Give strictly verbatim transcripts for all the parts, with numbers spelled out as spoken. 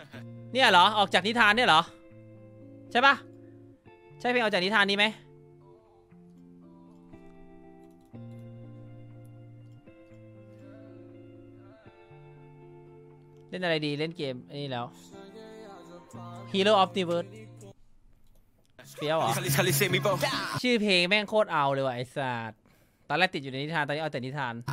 เนี่ยเหรอออกจากนิทานเนี่ยเหรอใช่ปะใช่เพลงออกจากนิทานนี้ไหมเล่นอะไรดีเล่นเกมนี่แล้ว Hero of the World เฟี้ยวเหรอชื่อเพลงแม่งโคตรเอาเลยว่ะไอ้สัสตอนแรกติดอยู่ในนิทานตอนนี้เอาแต่นิทาน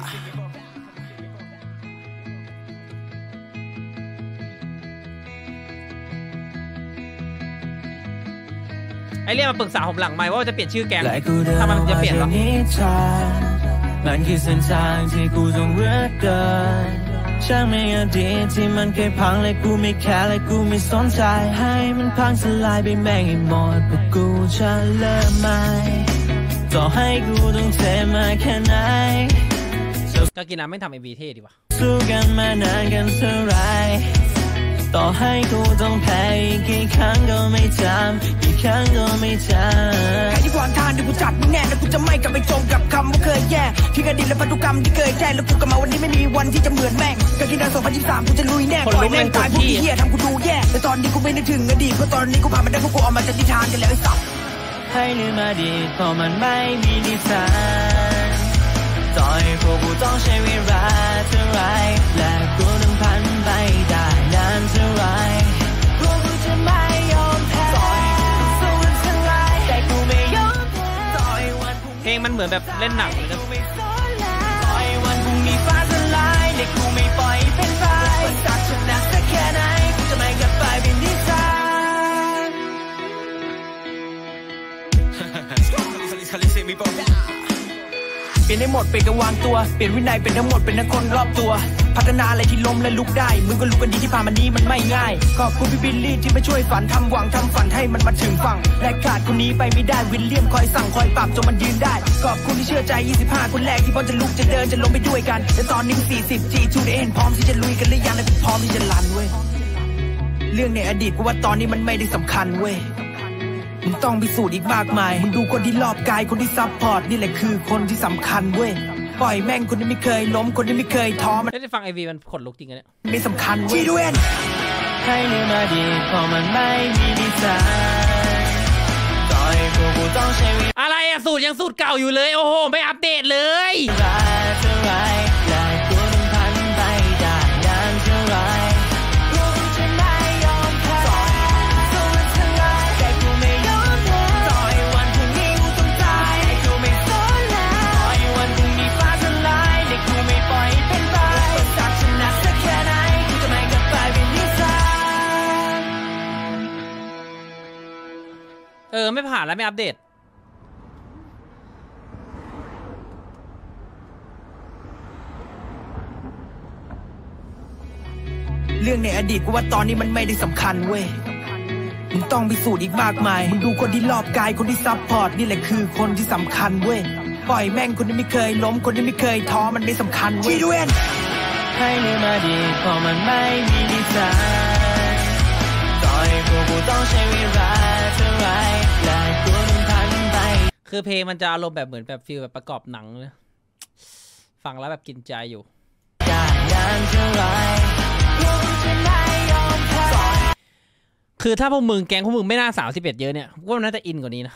ไอเรียกมาปรึกษาผมหลังไมค์ว่าจะเปลี่ยนชื่อแกงถ้ามันจะเปลี่ยนหรอมันคือเส้นทางที่กูต้องเลือกเดินช่างไม่อดีตที่มันเคยพังและกูไม่แคร์และกูไม่สนใจให้มันพังสลายไปแม่งให้หมดเพราะกูจะเลิกไม่ต่อให้กูต้องเทมาแค่ไหนก็กินน้ำไม่ทำเอ็มวีเท่ดีวะสู้กันมานานกันเท่าไรต่อให้กูต้องแพ้กี่ครั้งก็ไม่จำกี่ครั้งก็ไม่จำใครที่วางทางที่กูจัดมึงแน่แล้วกูจะไม่กลับไปจมกับคำว่าเคยแย่ที่อดีตและพันธุกรรมที่เคยแจ้งแล้วกูกลับมาวันนี้ไม่มีวันที่จะเหมือนแม่งการกินดาวสองพันยี่สิบสามกูจะลุยแน่ก่อนแม่งตายพวกที่เหี้ยทำกูดูแย่แต่ตอนนี้กูไม่นึกถึงอดีตเพราะตอนนี้กูผ่านมาได้พวกกูออกมาจากนิทานกันแล้วไอ้สัสให้ลืมอดีตเพราะมันไม่มีนิทานต่อให้พวกกูต้องใช้เวลาเท่าไรและกูต้องพันไปได้นานเท่าไรพวกกูจะไม่ยอมแพ้สู้เท่าไรแต่กูไม่ยอมแพ้เพลงมันเหมือนแบบเล่นหนังเลยนะต่อยวันพรุ่งนี้ฟ้าสลายและกูไม่ปล่อยเป็นไปสักชนะสักแค่ไหนกูจะไม่กลับไปเป็นนิทานเปลี่ยนให้หมดเปลี่ยนกันวางตัวเปลี่ยนวินัยเป็นทั้งหมดเป็นทั้งคนรอบตัวพัฒนาอะไรที่ล้มและลุกได้มึงก็รู้กันดีที่ผ่านมานี้มันไม่ง่ายขอบคุณพี่บิลลี่ที่มาช่วยฝันทำหวังทำฝันให้มันมาถึงฝั่งและขาดคนนี้ไปไม่ได้วิลเลียมคอยสั่งคอยปรับจนมันยืนได้ขอบคุณที่เชื่อใจยี่สิบห้าคนแรกที่พร้อมจะลุกจะเดินจะลงไปด้วยกันแต่ตอนนี้สี่สิบ จี ทู ได้เห็นพร้อมที่จะลุยกันหรือยังและพร้อมที่จะลันเว้ยเรื่องในอดีตกูว่าตอนนี้มันไม่ได้สำคัญเว้ยมึงต้องพิสูจน์อีกมากมายมึงดูคนที่รอบกายคนที่ซัพพอร์ตนี่แหละคือคนที่สำคัญเว้ยปล่อยแม่งคนที่ไม่เคยล้มคนที่ไม่เคยท้อมันได้ฟังไอวีมันขนลุกจริงกันเนี่ยไม่สำคัญเว้ยชีด้วยให้ลืมอดีตเพราะมันไม่มีนิทานต่อยพวกกูต้องใช้อะไรอะสูตรยังสูตรเก่าอยู่เลยโอ้โหไม่อัปเดตเลยเออไม่ผ่านแล้วไม่อัปเดตเรื่องในอดีตกูว่าตอนนี้มันไม่ได้สำคัญเว้ยมึงต้องพิสูจน์อีกมากมายมึงดูคนที่รอบกายคนที่ซัพพอร์ตนี่แหละคือคนที่สำคัญเว้ยปล่อยแม่งคนที่ไม่เคยล้มคนที่ไม่เคยท้อมันไม่สำคัญเว้ยชีด้วยให้ลืมอดีตเพราะมันไม่มีนิทานต่อยพวกกูต้องใช้เวลาเท่าไรและกูต้องพันไปคือเพลงมันจะอารมณ์แบบเหมือนแบบฟีลแบบประกอบหนังเลยฟังแล้วแบบกินใจอยู่คือถ้าพวกมึงแก๊งพวกมึงไม่น่าสาวสิบเอ็ดเยอะเนี่ยว่ามันน่าจะอินกว่านี้นะ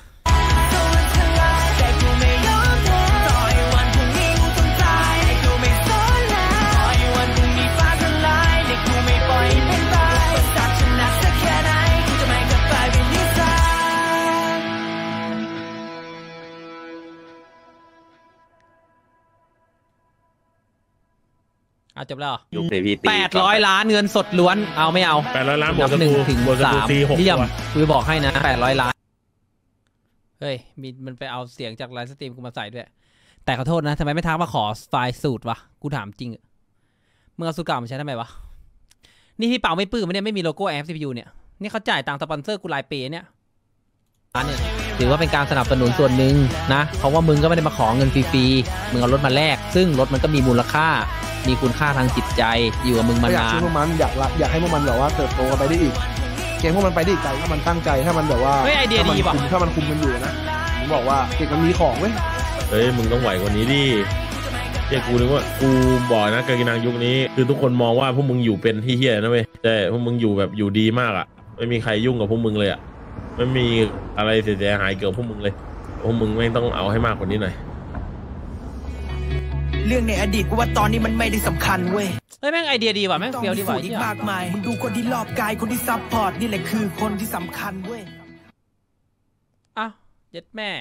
จบแล้วแปดร้อยล้านเงินสดล้วนเอาไม่เอาแปดร้อยล้านบวกหนึ่งถึงสามเยี่ยมกูบอกให้นะแปดร้อยล้านเฮ้ยมีมันไปเอาเสียงจากไลฟ์สตรีมกูมาใส่ด้วยแต่ขอโทษนะทำไมไม่ทักมาขอไฟล์สูตรวะกูถามจริงมึงเอาสูตรเก่ามาใช้ทำไมวะนี่พี่เป่าไม่ปื้มเนี่ยไม่มีโลโก้ แอฟ ซี พี ยู เนี่ยนี่เขาจ่ายตังค์สปอนเซอร์กูรายปีเนี่ยอันนี้ถือว่าเป็นการสนับสนุนส่วนหนึ่งนะเพราะว่ามึงก็ไม่ได้มาขอเงินฟรีๆมึงเอารถมาแลกซึ่งรถมันก็มีมูลค่ามีคุณค่าทางจิตใจอยู่กับมึงมานานอยากให้พวกมันอยากอยากให้พวกมันแบบว่าเติบโตกันไปได้อีกเกมพวกมันไปได้อีกไกลถ้ามันตั้งใจถ้ามันแบบว่าไอเดียดีป่ะถ้ามันคุมมันอยู่นะผมบอกว่าเด็กมันมีของเว้ยเฮ้ยมึงต้องไหวกว่านี้ดิเฮียกูนึกว่ากูบอกนะกากินังยุคนี้คือทุกคนมองว่าพวกมึงอยู่เป็นที่เฮียนะเว้ยแต่พวกมึงอยู่แบบอยู่ดีมากอ่ะไม่มีใครยุ่งกับพวกมึงเลยอ่ะไม่มีอะไรเสียหายเกี่ยวกับพวกมึงเลยพวกมึงไม่ต้องเอาให้มากกว่านี้หน่อยเรื่องในอดีตกูว่าตอนนี้มันไม่ได้สำคัญเว้ยเฮ้ยแม่งไอเดียดีว่ะแม่งเฟี้ยวดีว่ะอีกมากมายมึงดูคนที่รอบกายคนที่ซัพพอร์ตนี่แหละคือคนที่สำคัญเว้ยอ้าวเย็ดแม่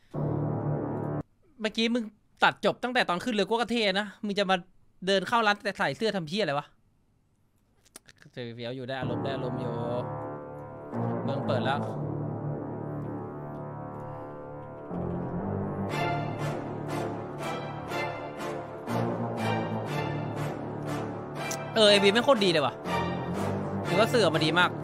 เมื่อกี้มึงตัดจบตั้งแต่ตอนขึ้นเรือกูก็เท่นะมึงจะมาเดินเข้าร้านแต่ใส่เสื้อทำเพี้ยอะไรวะเจอเฟี้ยวอยู่ได้อารมณ์ได้อารมณ์อยู่เมืองเปิดแล้วเออไอบีไม่โคตรดีเลยว่ะถือว่าเสือมาดีมาก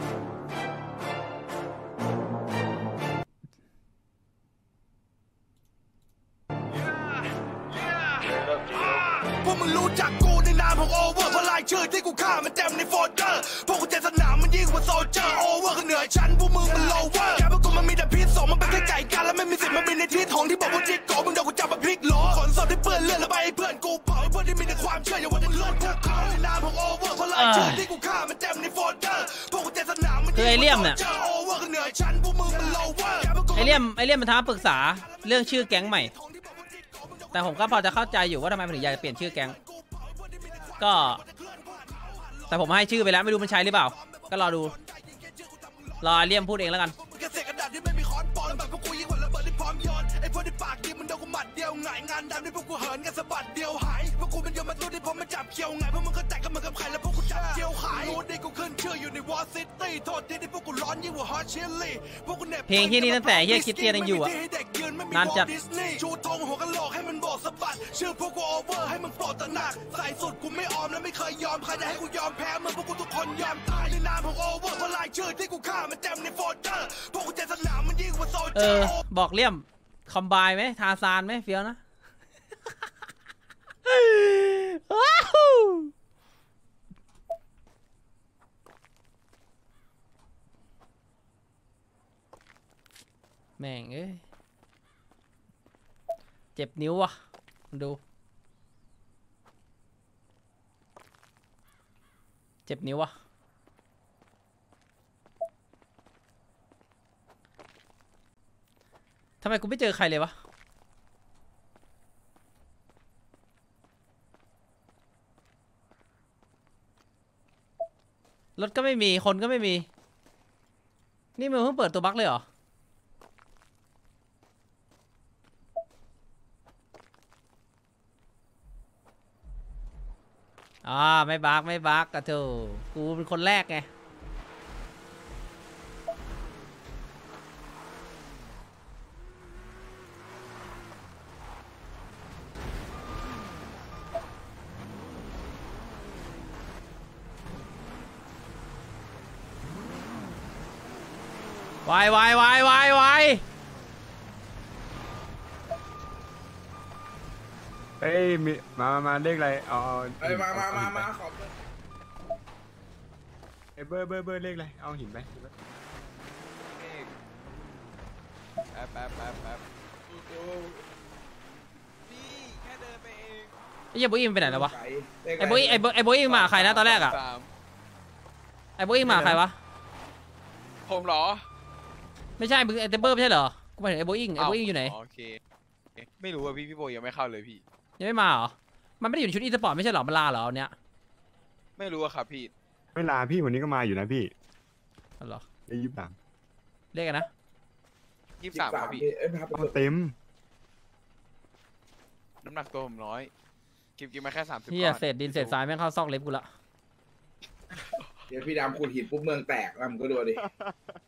พวกมึงรู้จักกูในนามของโอเวอร์เพราะลายชื่อที่กูฆ่ามันเต็มในโฟลเดอร์พวกกูเจสนามมันยิ่งกว่าโซลเจอร์โอเวอร์ก็เหนือชั้นพวกมึงมันโลเวอร์แกพวกกูมันมีแต่พิษสองมันเป็นแค่ไก่กันแล้วไม่มีสิทธิ์มาบินในที่ท้องที่บอกว่าจิตโกมึงโดนกูจับมาพลิกล้อขนศพที่เปื้อนเลือดแล้วไปให้เพื่อนกูเผาเพื่อนที่มีแต่ความเชื่ออย่าว่าแต่เลือดพวกเขาในนามของโอเวอร์เพราะลายชื่อที่กูฆ่ามันเต็มในโฟลเดอร์พวกกูเจสนามมันยิ่งกว่าโซลเจอร์โอเวอร์ก็เหนือชั้นพวกมึงมันโลเวอร์ไอเลี่ยมไอเลี่ยมมันท้าปรึกษาเรื่องชื่อแก๊งใหม่แต่ผมก็พอจะเข้าใจอยู่ว่าทำไมมันถึงอยากจะเปลี่ยนชื่อแก๊งก็แต่ผมให้ชื่อไปแล้วไม่รู้มันใช้หรือเปล่าก็รอดูรอเลี่ยมพูดเองแล้วกันไอ้พวกที่ปากดีมันโดนกูหมัดเดียวไงงานดำที่พวกกูเหินกันสะบัดเดียวหายพวกกูเป็นยมทูตที่ผมมาจับเคียวไงพวกมึงก็แตกกันเหมือนกับใครแล้วพวกกูจับเคียวขายรู้ดิกูขึ้นชื่ออยู่ในวอร์ซิตี้โทษทีที่พวกกูร้อนยิ่งกว่าฮอตชิลลี่พวกกูเน็บเพลงที่นี่ตั้งแต่เฮียคิดเตียนยังอยู่อ่ะนานจัดชูธงหัวกะโหลกให้มันโบกสะบัดชื่อพวกกูโอเวอร์ให้มึงโปรดตระหนักใส่สุดกูไม่ออมและไม่เคยยอมใครจะให้กูยอมแพ้เมื่อพวกกูทุกคนยอมตายในนามของโอเวอร์เพราะลายชื่อที่กูฆ่ามันเต็มในโฟลเดอร์พวกกูเจสนามมันยิ่งกว่าโซลเจอร์บอกเลี่ยมคอมไบไหมทาซานไหมเฟี้ยวนะแม่งเอ้ยเจ็บนิ้วว่ะดูเจ็บนิ้วว่ะทำไมกูไม่เจอใครเลยวะรถก็ไม่มีคนก็ไม่มีนี่มึงเพิ่งเปิดตัวบั๊กเลยเหรออ่าไม่บั๊กไม่บั๊กกระเถอะกูเป็นคนแรกไงวายวายวายวายวายเอ้ยมีมามาเลขอะไรเอาเอ้ยมามามามาขอบเอ้ยเบอร์เบอร์เบอร์เลขอะไรเอาหินไปแป๊บแป๊บแป๊บแป๊บพี่แค่เดินไปเองไอ้เหี้ยโบอิงไปไหนแล้ววะไอ้โบอิงไอ้โบไอ้โบอิงมาใครนะตอนแรกอะไอ้โบอิงมาใครวะผมเหรอไม่ใช่มึงไอเทเบอร์ไม่ใช่เหรอกูหมายถึงไอโบอิงไอโบอิงอยู่ไหนโอเคไม่รู้ว่าพี่พี่โบยังไม่เข้าเลยพี่ยังไม่มาเหรอมันไม่ได้อยู่ในชุดอีสปอร์ตไม่ใช่เหรอมันลาเหรอเนี้ยไม่รู้อะครับพี่ไม่ลาพี่วันนี้ก็มาอยู่นะพี่เหรอได้ยี่สิบสามเรียกกันนะยี่สิบสามครับพี่เต็มน้ำหนักตัวผมน้อยกินกินมาแค่สามสิบเฮียเศษดินเศษทรายแม่งเข้าซอกเล็บกูละเดี๋ยวพี่ดำขุดหินปุ๊บเมืองแตกแล้วมึงก็ดูดิ